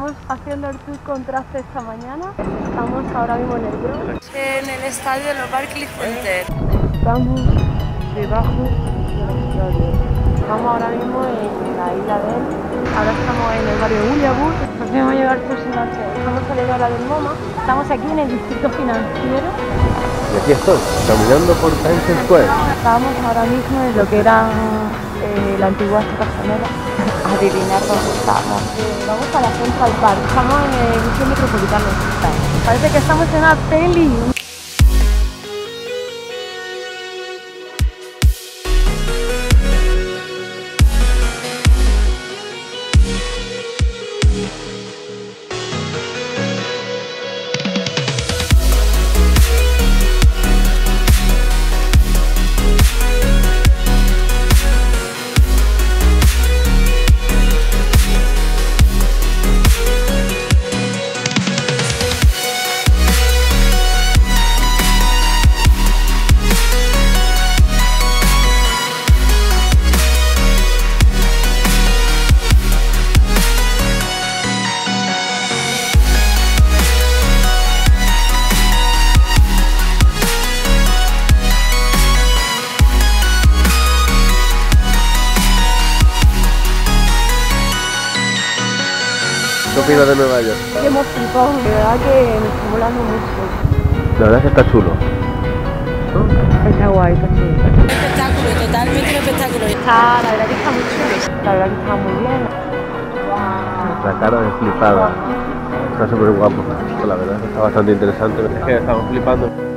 Estamos haciendo el tour contraste esta mañana. Estamos ahora mismo en el Bronx, en el estadio de los Barclays Center. Estamos debajo del estadio. Estamos ahora mismo en la isla de él. Ahora estamos en el barrio Williamwood. Nos vamos a llevar tours esta noche. Estamos saliendo ahora del MoMA. Estamos aquí en el distrito financiero. Y aquí estoy, caminando por Times Square. Estamos ahora mismo en lo que era la antigua Costanera. Adivinar dónde estamos. Vamos a la Central Park. Estamos en el Museo Metropolitano. Parece que estamos en una peli. ¿Qué opinas de Nueva York? Hemos flipado, de verdad que me está molando mucho. La verdad es que está chulo. Está guay, está chulo. Espectáculo, totalmente un espectáculo. La verdad que está muy chulo. La verdad que está muy bien. La cara de flipada. Está súper guapo. La verdad es que está bastante interesante. Es que estamos flipando.